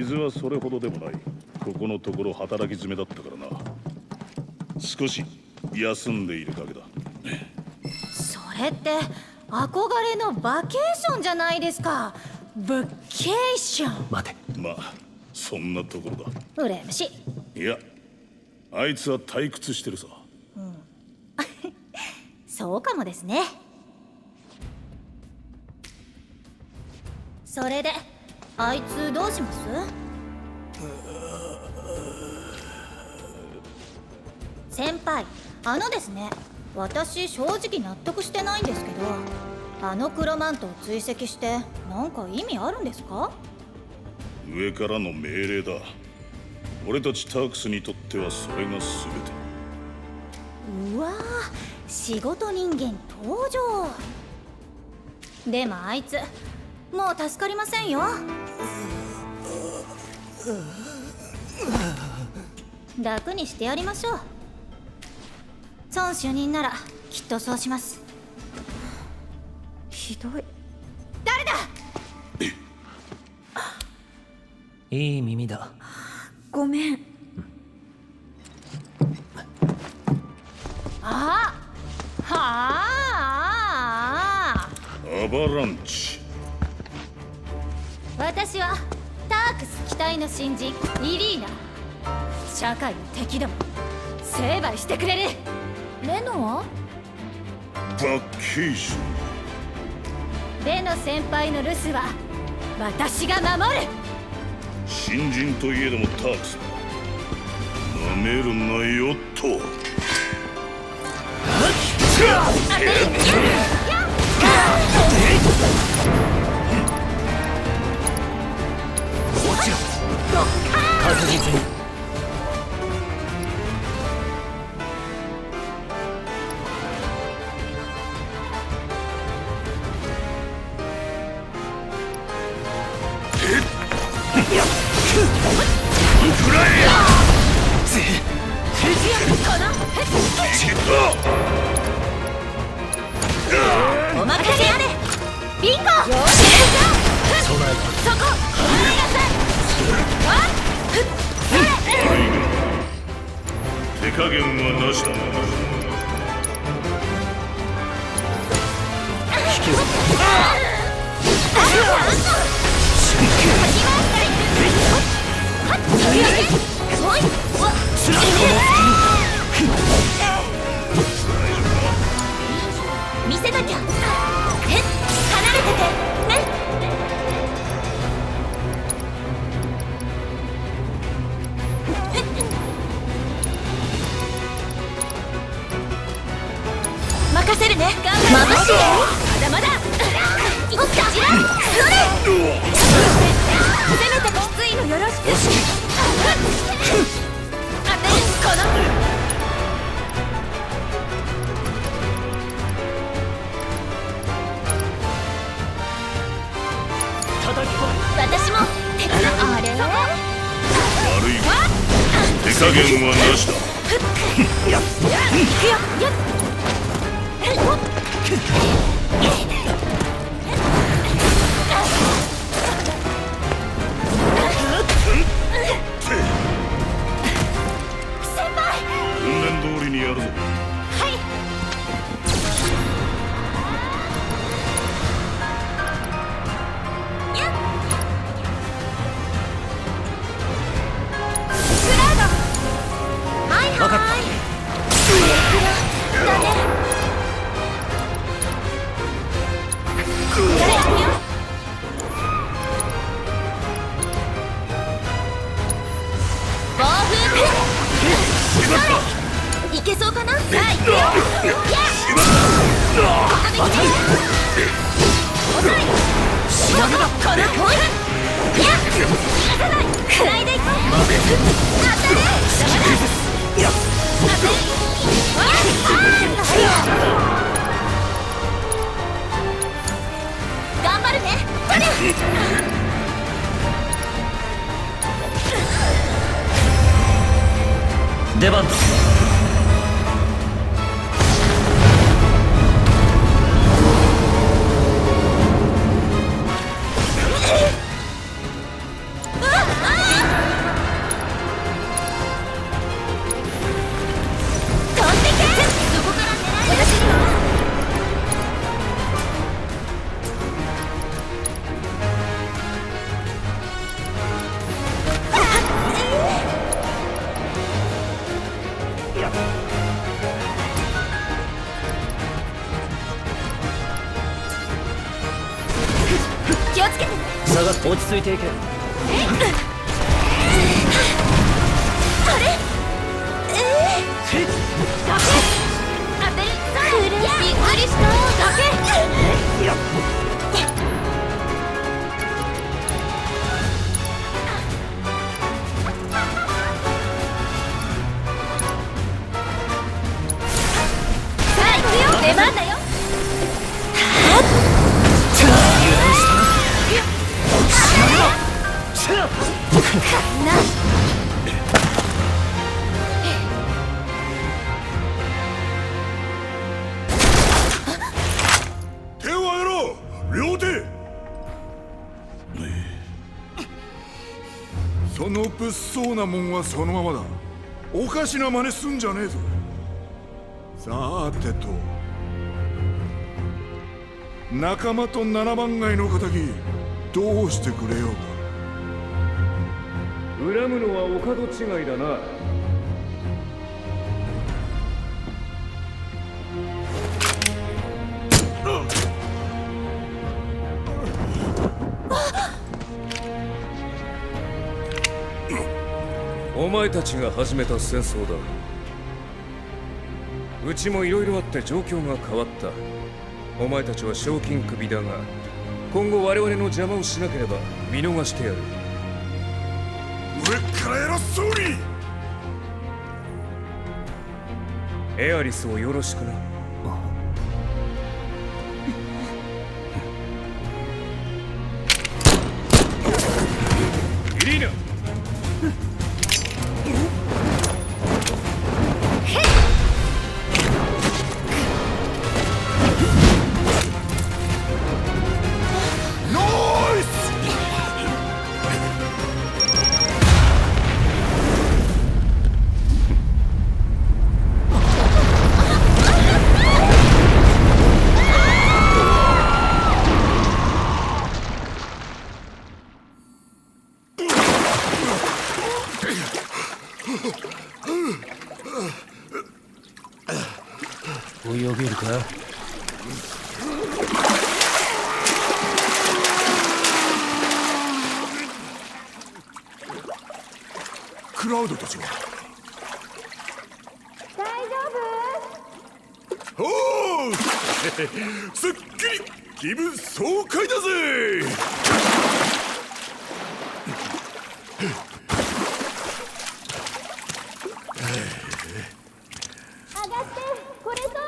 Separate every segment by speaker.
Speaker 1: 傷はそれほどでもない。ここのところ働き詰めだったからな。少し休んでいるだけだ。
Speaker 2: それって憧れのバケーションじゃないですか。バケーション。
Speaker 3: 待て。
Speaker 1: まあそんなところだ。
Speaker 2: 羨ましい。
Speaker 1: いや、あいつは退屈してるさ。
Speaker 2: そうかもですね。それであいつどうします？先輩、ですね、私正直納得してないんですけど、あのクロマントを追跡してなんか意味あるんですか？
Speaker 1: 上からの命令だ。俺たちタークスにとってはそれが全て。
Speaker 2: うわー、仕事人間登場。でもあいつもう助かりませんよ。楽にしてやりましょう。孫主任ならきっとそうします。ひどい。誰だ？
Speaker 3: いい耳だ。
Speaker 2: ごめん。はあ、
Speaker 1: アバランチ。
Speaker 2: 私はタークス期待の新人イリーナ。社会の敵ども成敗してくれる。レノは？
Speaker 1: バケーション。
Speaker 2: レノ先輩の留守は私が守る。
Speaker 1: 新人といえどもタークスだ。なめるなよと。
Speaker 3: 確実に。
Speaker 2: お任せあれ。ビンゴ。そこ。
Speaker 1: 手加減はなしだ。
Speaker 2: 見せなきゃ。離れててね。任せるね。眩しい。まだまだ。いった。それ。せめてきついのよろしく。この。私も手加減。あれ？
Speaker 1: 悪いが手加減はなしだ。
Speaker 2: 行くよ。先輩。
Speaker 1: 訓練通りにやるぞ。
Speaker 2: はい。
Speaker 3: 分かった。
Speaker 2: いけそうかな。さあ行くよ。頑張るね。
Speaker 3: 出番だ。
Speaker 2: あ
Speaker 3: 落ち着いていけ。
Speaker 2: あれだけ当てりそうびっくりしただけさあ行くよ出番だよ
Speaker 1: 手を上げろ両手。
Speaker 4: その物騒なもんはそのままだ。おかしな真似すんじゃねえぞ。さてと仲間と七番街の仇どうしてくれようか。
Speaker 5: 恨むのはお門違いだな。お前たちが始めた戦争だ。うちもいろいろあって状況が変わった。お前たちは賞金首だが、今後我々の邪魔をしなければ見逃してやる。
Speaker 4: 上から偉そうに。
Speaker 5: エアリスをよろしくな。イリーナ、
Speaker 3: 泳げるか。
Speaker 4: クラウドたちは
Speaker 2: 大丈夫
Speaker 4: おおすっきり気分爽快だぜ。
Speaker 2: 上がってこれそう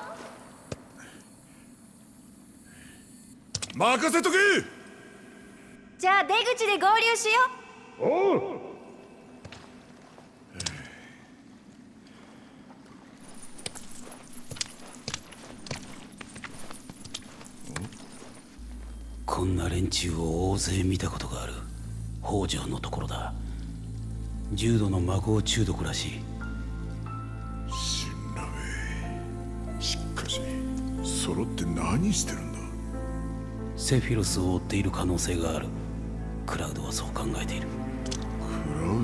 Speaker 4: 任せとけ。
Speaker 2: じゃあ出口で合流しよう。
Speaker 6: こんな連中を大勢見たことがある。北条のところだ。重度の魔法中毒らしい。
Speaker 4: 死んだべ。しかし揃って何してるんだ。
Speaker 6: セフィロスを追っている可能性がある。クラウドはそう考えている。
Speaker 4: クラウ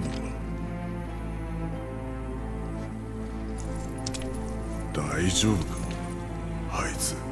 Speaker 4: ドは大丈夫かあいつ。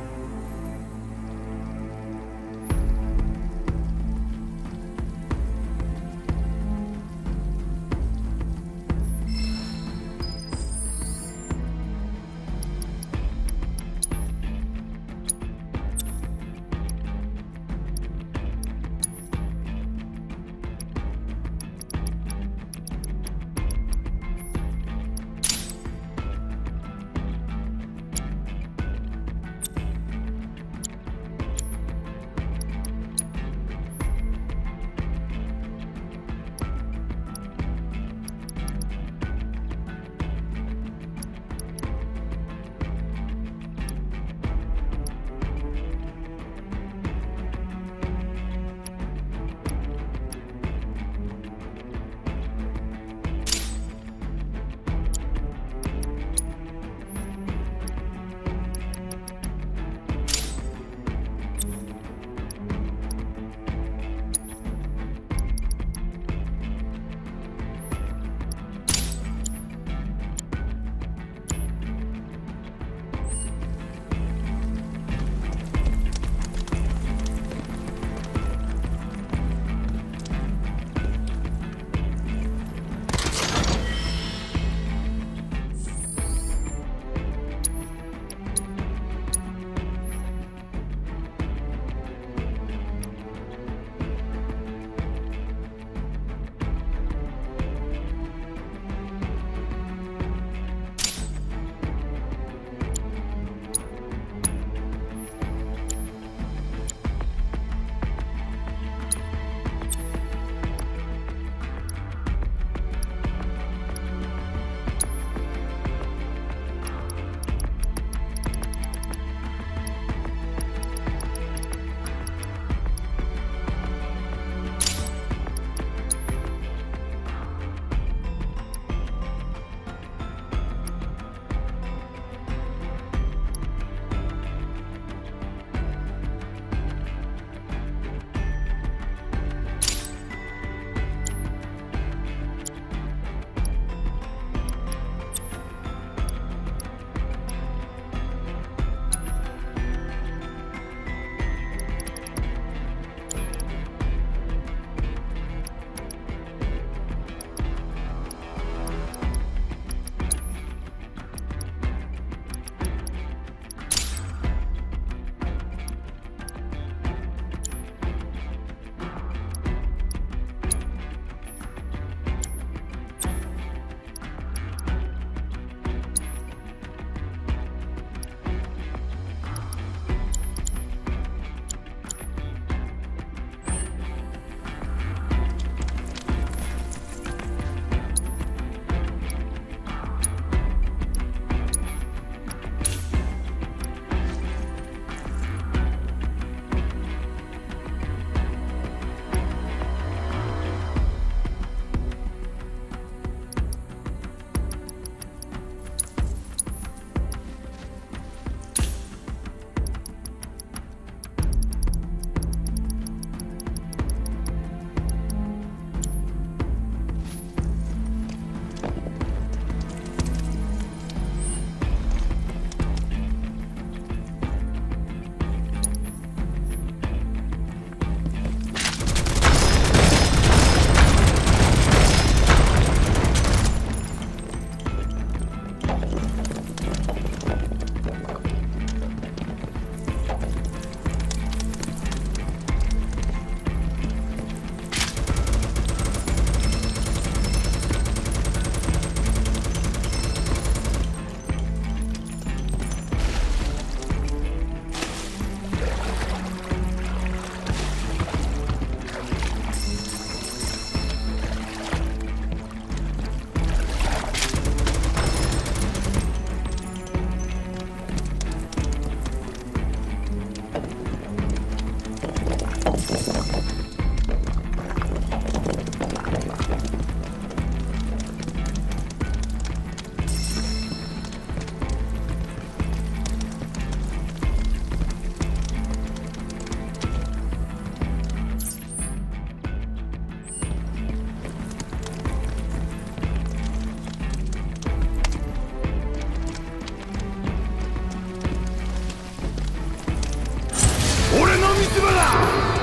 Speaker 4: 俺の見つ場だ。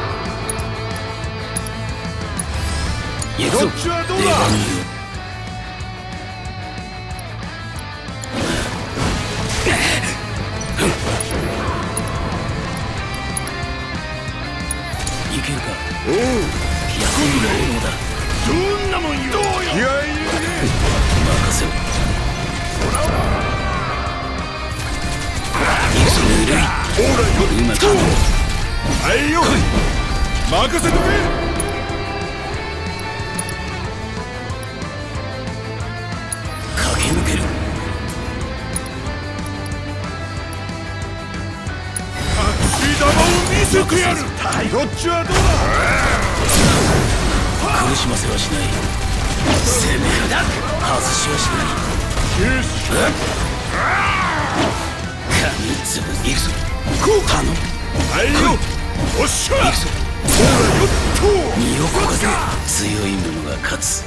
Speaker 6: 行くぞ。
Speaker 4: こっちはどうだ。
Speaker 6: いけるか。
Speaker 4: おう、
Speaker 6: 休んだものだ。
Speaker 4: どんなもんよ。どうよ。気合い入れて
Speaker 6: 任せろ。行くぞぬるい。
Speaker 4: ほらよ。
Speaker 6: うまく
Speaker 4: はいよ。任せとけ。
Speaker 6: 駆け抜ける。
Speaker 4: 熱い玉を見せてやる。こっちはどうだ。
Speaker 6: 苦しませはしない。攻め外しはしない。
Speaker 4: よし。
Speaker 6: 噛みつぶ行くぞ。頼む。
Speaker 4: はいよ。おっしゃ。
Speaker 6: 行くぞ。
Speaker 4: ほらよっと。
Speaker 6: 身を焦がせ。強い者が勝つ。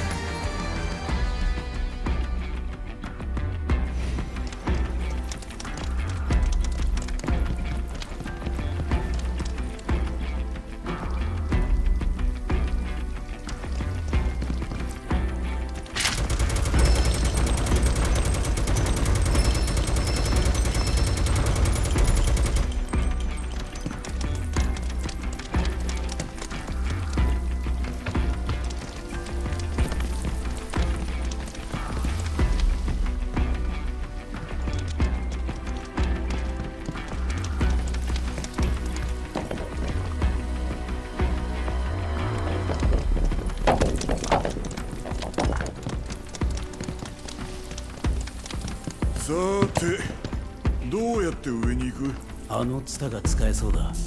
Speaker 4: さーて、どうやって上に行く？
Speaker 6: あのツタが使えそうだ。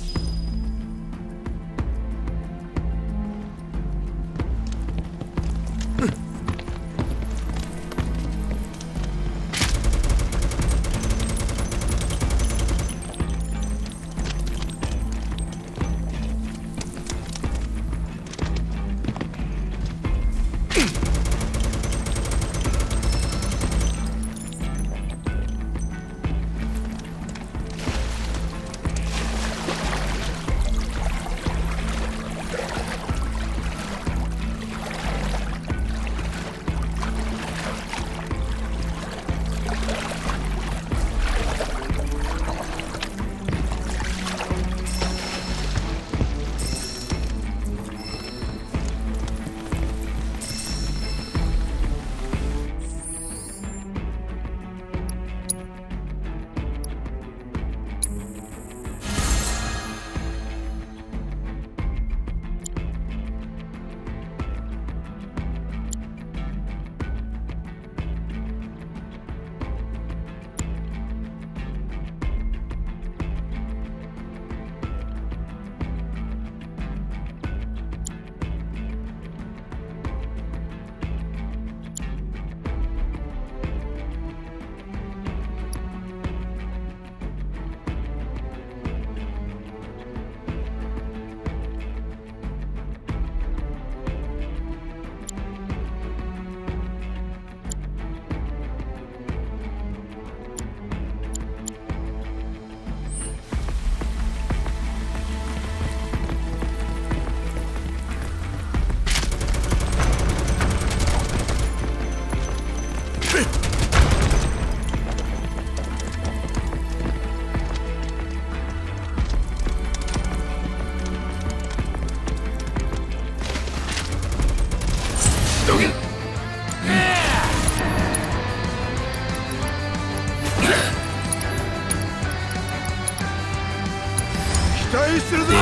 Speaker 4: 期待してるぜ。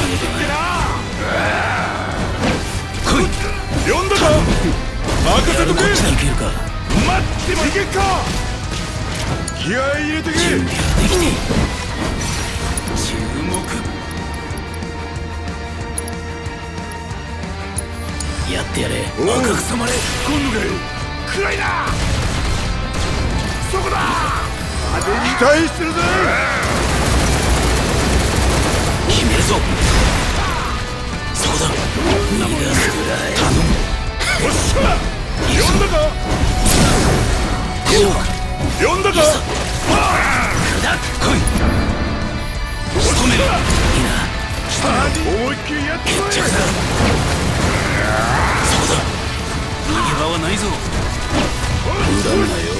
Speaker 6: 来い。
Speaker 4: 呼んだか。任せとけ。
Speaker 6: こっちに行けるか。
Speaker 4: 待ってもいけっか。気合い入れてけ。
Speaker 6: 準備はできている。注目。やってやれ。赤く染まれ。
Speaker 4: 今度かい。暗いな。そこだ。期待してるぜ。
Speaker 6: 決めるぞ。そこだ。逃がすくらい。頼む。
Speaker 4: おっしゃ。呼んだか。呼んだか。
Speaker 6: 来い。仕留めろ。いいな。
Speaker 4: 思いっきりやってこい。
Speaker 6: 決着だ。そこだ。逃げ場はないぞ。無駄だよ。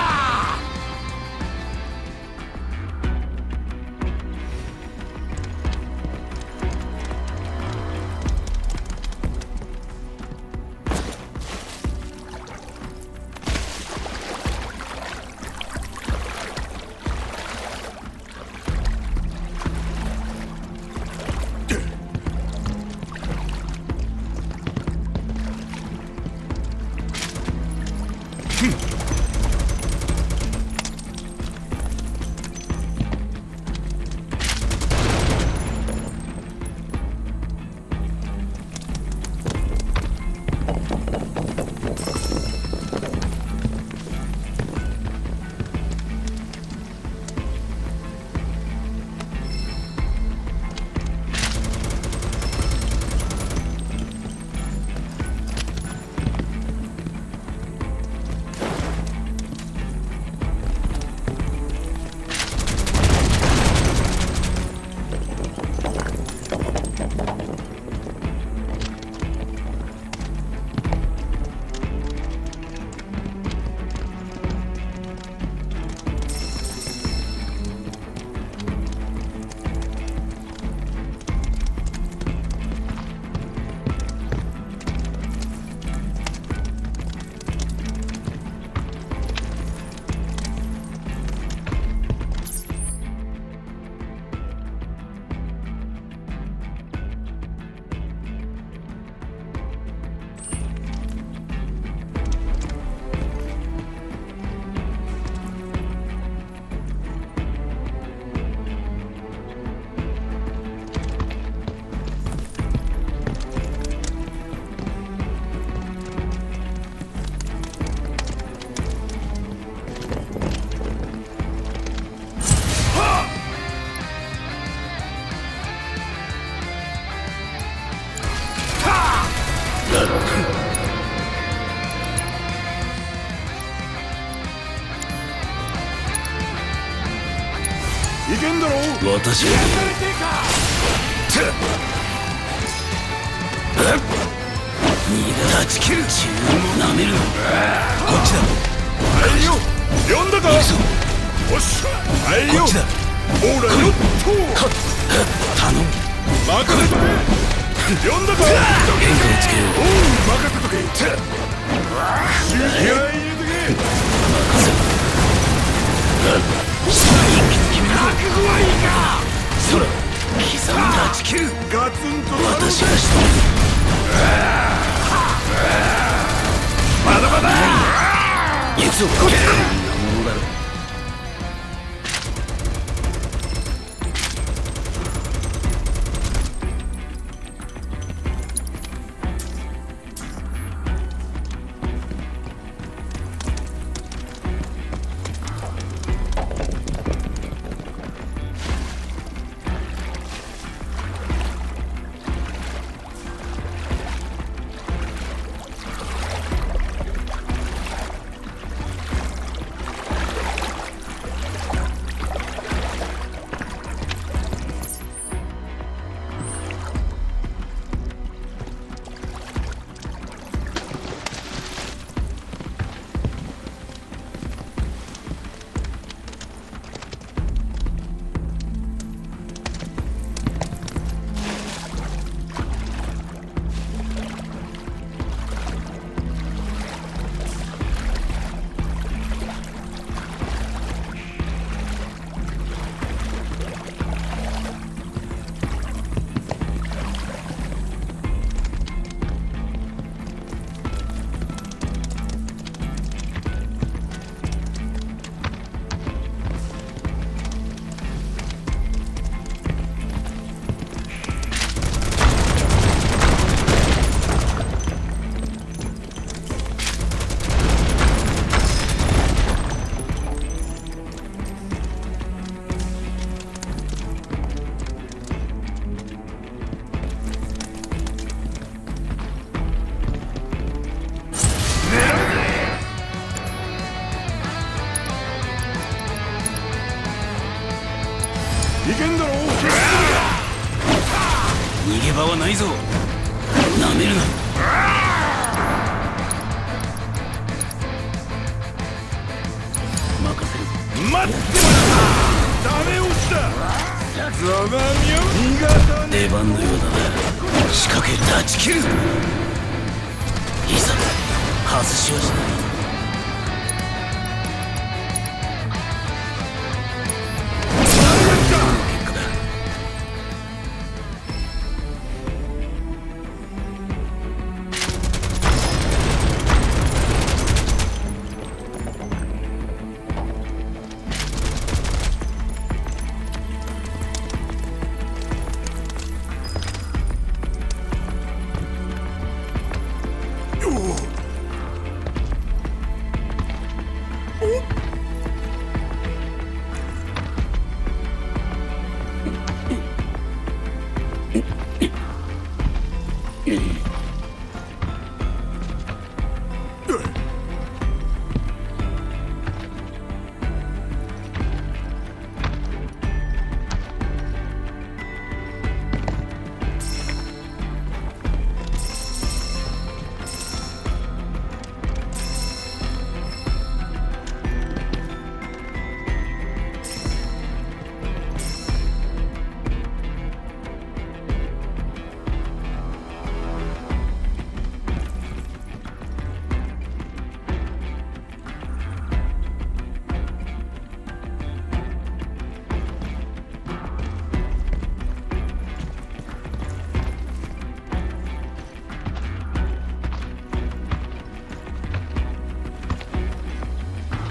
Speaker 4: いけんだろ。
Speaker 6: 私が断ち切る。注文なめる。こっちだ。
Speaker 4: はいよ。呼んだか。
Speaker 6: 行くぞ。
Speaker 4: おっしゃ。はいよ。
Speaker 6: こっちだ。
Speaker 4: ほらよっと。
Speaker 6: 頼む。
Speaker 4: 任せとけ。呼んだか。
Speaker 6: 変化をつけよう。
Speaker 4: おう、任せとけ。気合い入れてけ。
Speaker 6: 任せろ。一気に決めるぞ。覚悟はいいか。そら刻んだ。断ち切る。
Speaker 4: ガツンと。
Speaker 6: 私が仕留める。
Speaker 4: まだまだ。
Speaker 6: 行くぞ。こんなものだろ。
Speaker 4: いけんだろ。
Speaker 6: 逃げ場はないぞ。なめるな。任せる。
Speaker 1: 待ってダメ押しだ。
Speaker 4: ザガミを逃がさね
Speaker 6: 出番のようだな。仕掛け断ち切る。いざ外しはしない。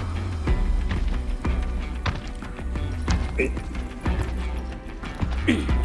Speaker 1: え